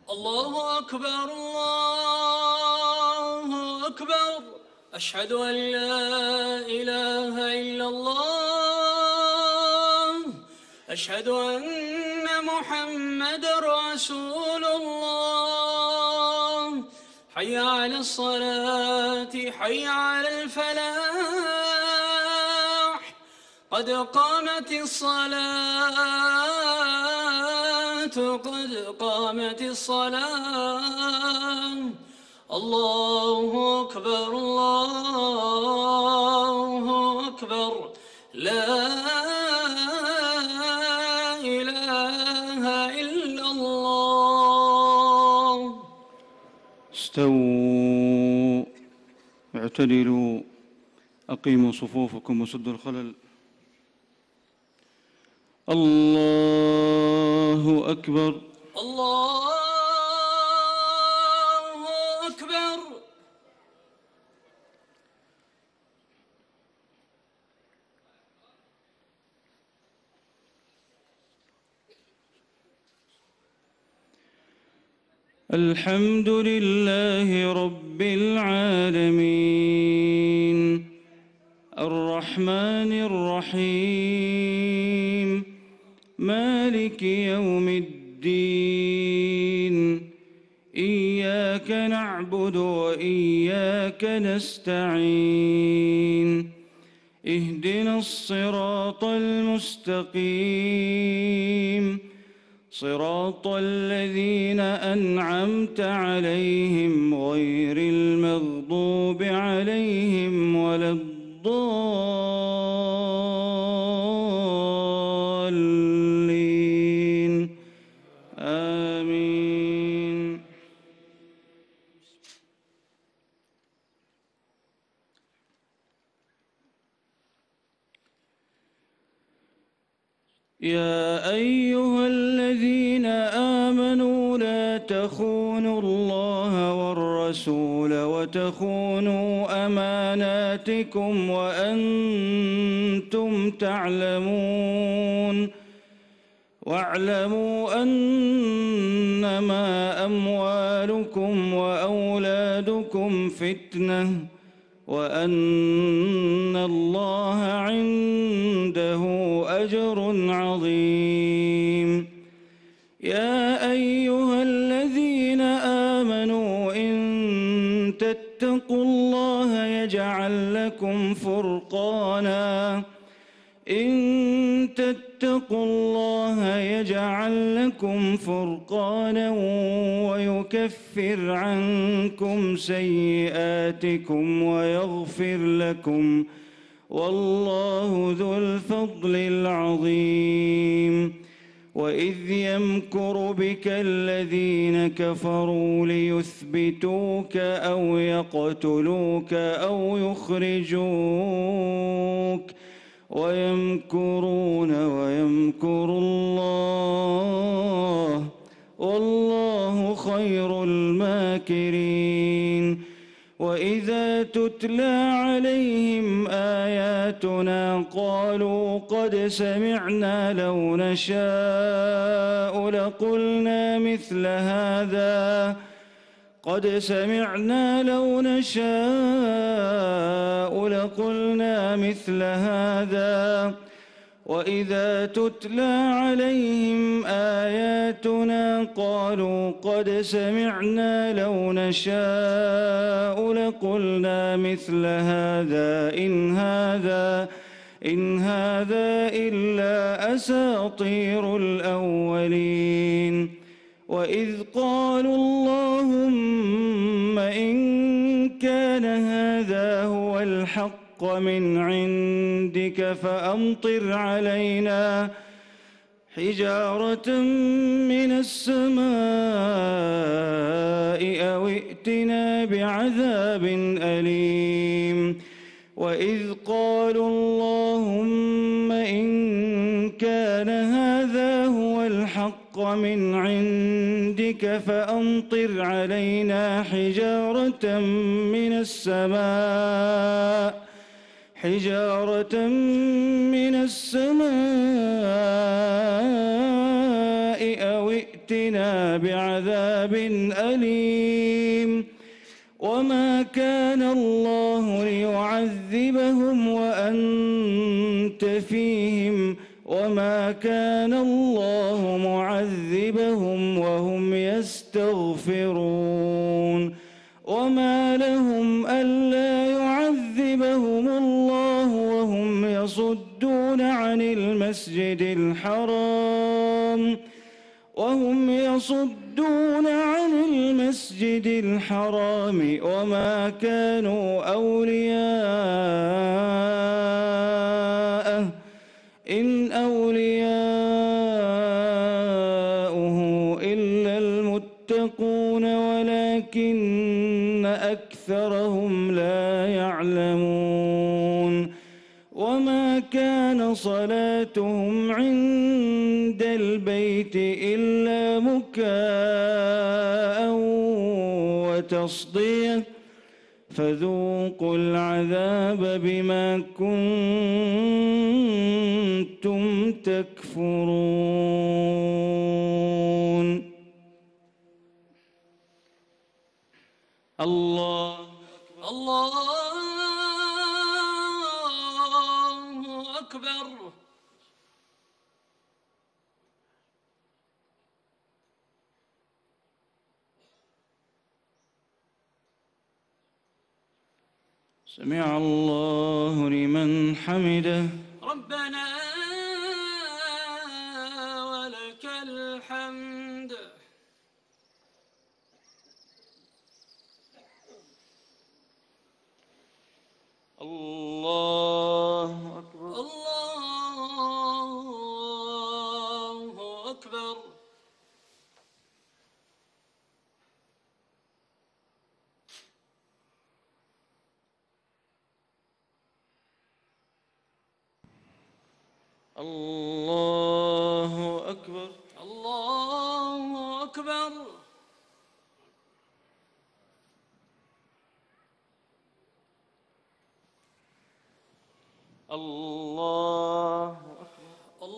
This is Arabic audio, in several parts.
الله أكبر الله أكبر. أشهد أن لا إله إلا الله. أشهد أن محمد رسول الله. حي على الصلاة حي على الفلاح. قد قامت الصلاة قد قامت الصلاة. الله أكبر الله أكبر. لا إله إلا الله. استووا، اعتدلوا، أقيموا صفوفكم وسدوا الخلل. الله أكبر الله أكبر. الحمد لله رب العالمين الرحمن الرحيم مالك يوم الدين. إياك نعبد وإياك نستعين. اهدنا الصراط المستقيم صراط الذين أنعمت عليهم غير المغضوب عليهم ولا الضالين. آمين. يا أيها الذين آمنوا لا تخونوا الله والرسول وتخونوا أماناتكم وأنتم تعلمون. واعلموا أنما أموالكم وأولادكم فتنة وأن الله عنده أجر عظيم. يا أيها الذين آمنوا إن تتقوا الله يجعل لكم فرقانا اتقوا الله يجعل لكم فرقانا ويكفر عنكم سيئاتكم ويغفر لكم والله ذو الفضل العظيم. وإذ يمكر بك الذين كفروا ليثبتوك أو يقتلوك أو يخرجوك ويمكرون ويمكر الله والله خير الماكرين. وإذا تتلى عليهم آياتنا قالوا قد سمعنا لو نشاء لقلنا مثل هذا وإذا تتلى عليهم آياتنا قالوا قد سمعنا لو نشاء لقلنا مثل هذا إن هذا إلا أساطير الأولين. وإذ قالوا اللهم إن كان هذا هو الحق من عندك فأمطر علينا حجارة من السماء أو ائتنا بعذاب أليم. وإذ قالوا اللهم إن كان هذا هو الحق من عندك فأمطر علينا حجارة من السماء أو ائتنا ائتنا بعذاب أليم وما كان الله ليعذبهم وأنت فيهم وما كان الله معذبهم وهم يستغفرون وما لهم ألا يعذبهم الله وهم يصدون عن المسجد الحرام وما كانوا أولياءه إن أولياؤه إلا المتقون ولكن أكثرهم لا يعلمون وما كان صلاتهم عند البيت إلا مكاء وتصدية فذوقوا العذاب بما كنتم تكفرون. الله أكبر. سمع الله لمن حمده. ربنا ولك الحمد. الله أكبر. الله أكبر. الله أكبر. الله أكبر. الله أكبر.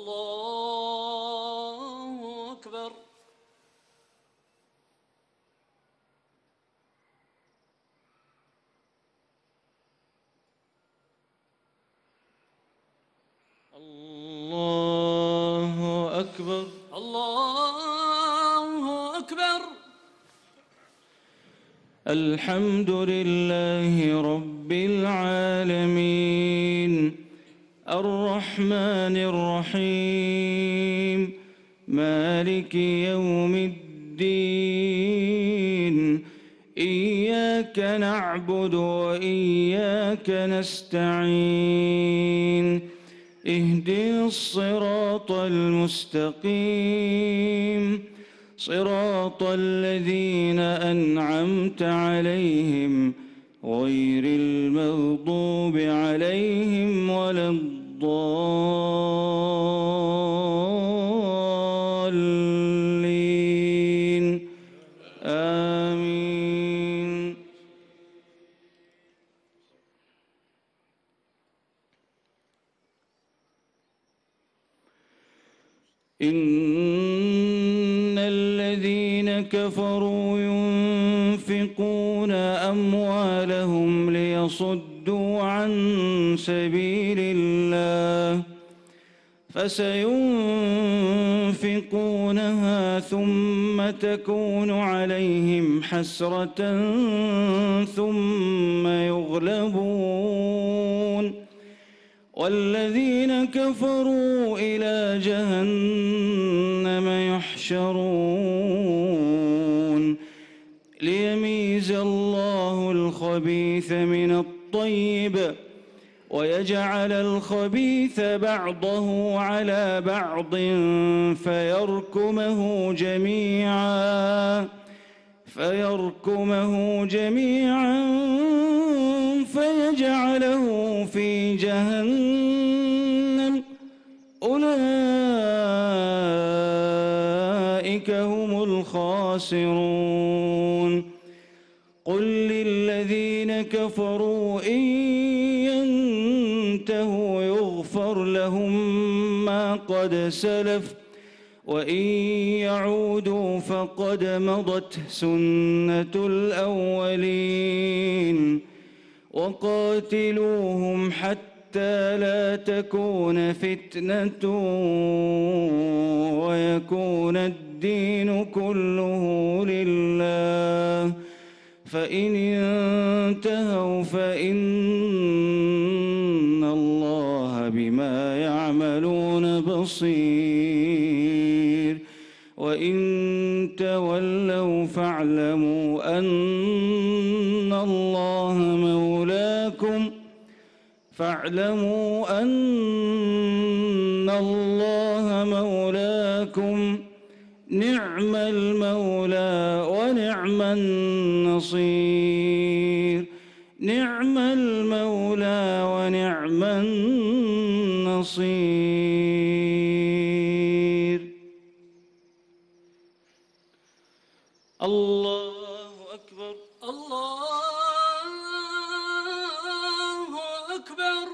الله أكبر. الله أكبر. الله أكبر. الحمد لله رب العالمين الرحمن الرحيم مالك يوم الدين إياك نعبد وإياك نستعين اهدنا الصراط المستقيم صراط الذين أنعمت عليهم غير المغضوب عليهم ولا الضالين آمين. إن الذين كفروا ينفقون أموالهم ليصدوا عن سبيل الله فسينفقونها ثم تكون عليهم حسرة ثم يغلبون والذين كفروا إلى جهنم يحشرون ليميز الله الخبيث من الطيب ويجعل الخبيث بعضه على بعض فيركمه جميعا فيجعله في جهنم أولئك هم الخاسرون. قل للذين كفروا إن ينتهوا يغفر لهم ما قد سلف وإن يعودوا فقد مضت سنة الأولين وقاتلوهم حتى لا تكون فتنة ويكون الدين كله لله فإن انتهوا فإن الله بما يعملون بصير وإن تولوا فاعلموا أن الله مولاكم نعم المولى ونعم النصير نعم المولى ونعم النصير. الله أكبر الله أكبر.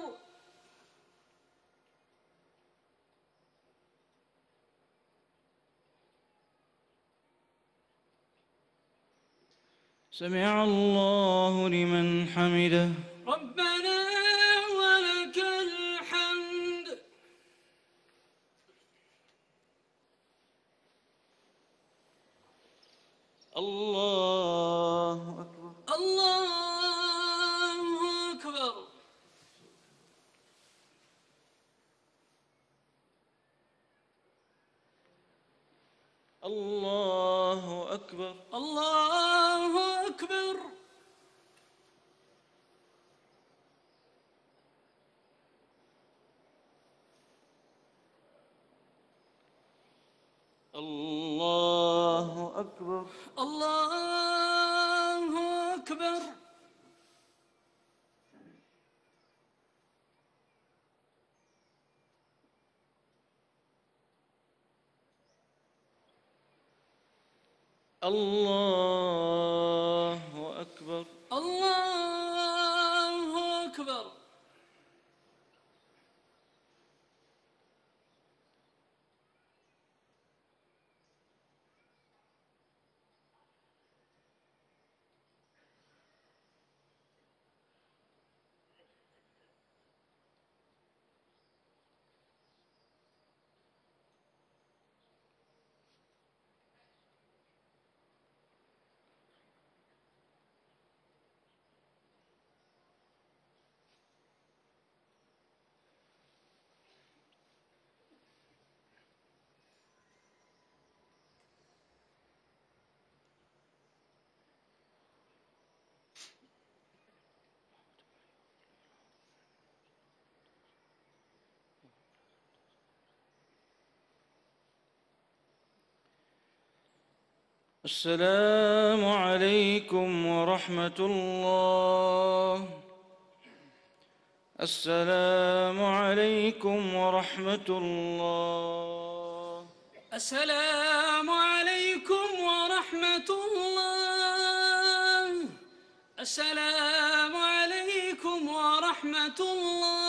سمع الله لمن حمده. ربنا ولك الحمد. الله أكبر الله أكبر. الله أكبر الله أكبر. الله أكبر الله أكبر. الله أكبر الله أكبر. السلام عليكم ورحمة الله. السلام عليكم ورحمة الله. السلام عليكم ورحمة الله. السلام عليكم ورحمة الله.